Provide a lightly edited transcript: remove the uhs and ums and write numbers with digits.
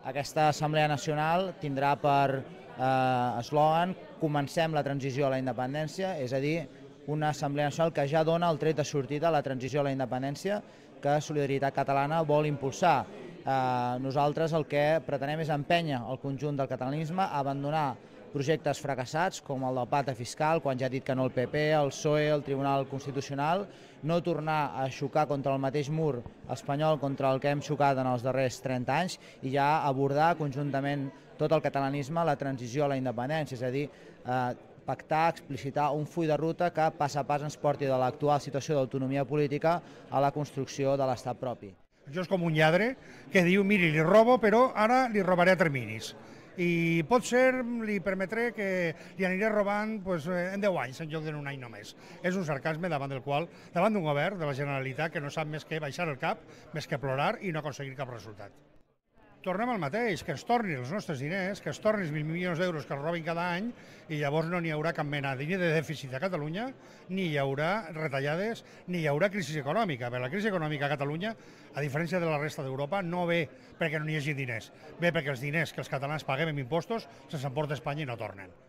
Aquesta Assemblea Nacional tindrà per eslògan "Comencem la transició a la independència", és a dir, una Assemblea Nacional que ja dona el tret de sortida a la transició a la independència que Solidaritat Catalana vol impulsar. Nosaltres el que pretenem és empènyer el conjunt del catalanisme a abandonar projectes fracassats com el del pacte fiscal, quan ja ha dit que no el PP, el PSOE, el Tribunal Constitucional, no tornar a xocar contra el mateix mur espanyol contra el que hem xocat en els darrers 30 anys i ja abordar conjuntament tot el catalanisme la transició a la independència, és a dir, pactar, explicitar un full de ruta que pas a pas ens porti de l'actual situació d'autonomia política a la construcció de l'estat propi. Això és com un lladre que diu, miri, li robo, però ara li robaré a terminis. I potser li permetré que li aniré robant en 10 anys, en lloc d'un any només. És un sarcasme davant d'un govern de la Generalitat que no sap més que baixar el cap, més que plorar i no aconseguir cap resultat. Tornem al mateix, que ens tornin els nostres diners, que ens tornin els 1.000 milions d'euros que els robin cada any i llavors no n'hi haurà cap mena de dèficit a Catalunya, ni hi haurà retallades, ni hi haurà crisi econòmica. Però la crisi econòmica a Catalunya, a diferència de la resta d'Europa, no ve perquè no hi hagi diners, ve perquè els diners que els catalans paguem en impostos se'ns emporta Espanya i no tornen.